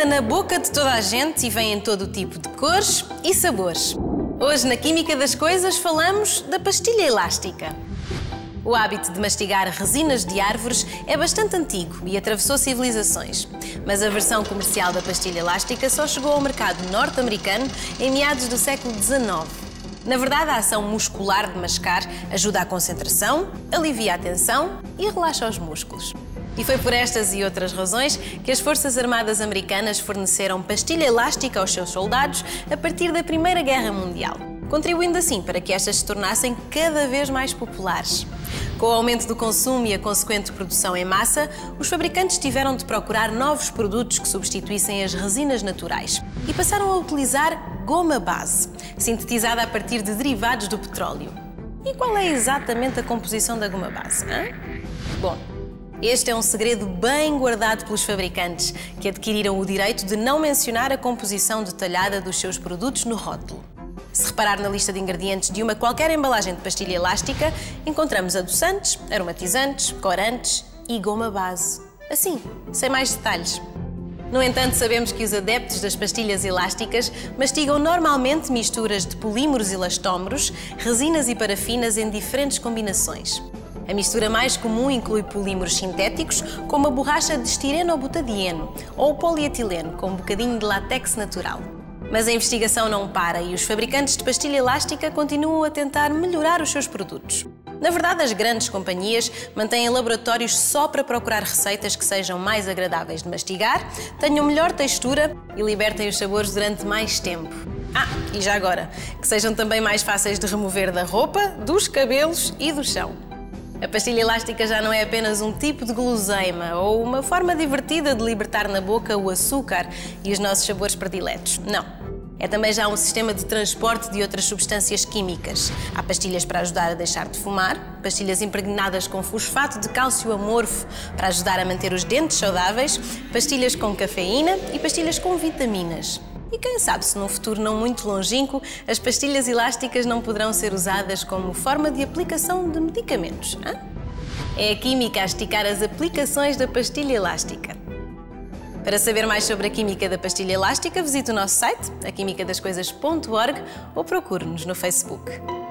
anda na boca de toda a gente e vem em todo o tipo de cores e sabores. Hoje, na Química das Coisas, falamos da pastilha elástica. O hábito de mastigar resinas de árvores é bastante antigo e atravessou civilizações. Mas a versão comercial da pastilha elástica só chegou ao mercado norte-americano em meados do século XIX. Na verdade, a ação muscular de mascar ajuda à concentração, alivia a tensão e relaxa os músculos. E foi por estas e outras razões que as Forças Armadas Americanas forneceram pastilha elástica aos seus soldados a partir da Primeira Guerra Mundial, contribuindo assim para que estas se tornassem cada vez mais populares. Com o aumento do consumo e a consequente produção em massa, os fabricantes tiveram de procurar novos produtos que substituíssem as resinas naturais e passaram a utilizar goma base, sintetizada a partir de derivados do petróleo. E qual é exatamente a composição da goma base? Bom, este é um segredo bem guardado pelos fabricantes, que adquiriram o direito de não mencionar a composição detalhada dos seus produtos no rótulo. Se reparar na lista de ingredientes de uma qualquer embalagem de pastilha elástica, encontramos adoçantes, aromatizantes, corantes e goma base. Assim, sem mais detalhes. No entanto, sabemos que os adeptos das pastilhas elásticas mastigam normalmente misturas de polímeros elastómeros, resinas e parafinas em diferentes combinações. A mistura mais comum inclui polímeros sintéticos, como a borracha de estireno ou butadieno, ou o polietileno, com um bocadinho de látex natural. Mas a investigação não para e os fabricantes de pastilha elástica continuam a tentar melhorar os seus produtos. Na verdade, as grandes companhias mantêm laboratórios só para procurar receitas que sejam mais agradáveis de mastigar, tenham melhor textura e libertem os sabores durante mais tempo. E já agora, que sejam também mais fáceis de remover da roupa, dos cabelos e do chão. A pastilha elástica já não é apenas um tipo de guloseima ou uma forma divertida de libertar na boca o açúcar e os nossos sabores prediletos. Não. É também já um sistema de transporte de outras substâncias químicas. Há pastilhas para ajudar a deixar de fumar, pastilhas impregnadas com fosfato de cálcio amorfo para ajudar a manter os dentes saudáveis, pastilhas com cafeína e pastilhas com vitaminas. E quem sabe se num futuro não muito longínquo, as pastilhas elásticas não poderão ser usadas como forma de aplicação de medicamentos. É a química a esticar as aplicações da pastilha elástica. Para saber mais sobre a química da pastilha elástica, visite o nosso site, aquimicadascoisas.org, ou procure-nos no Facebook.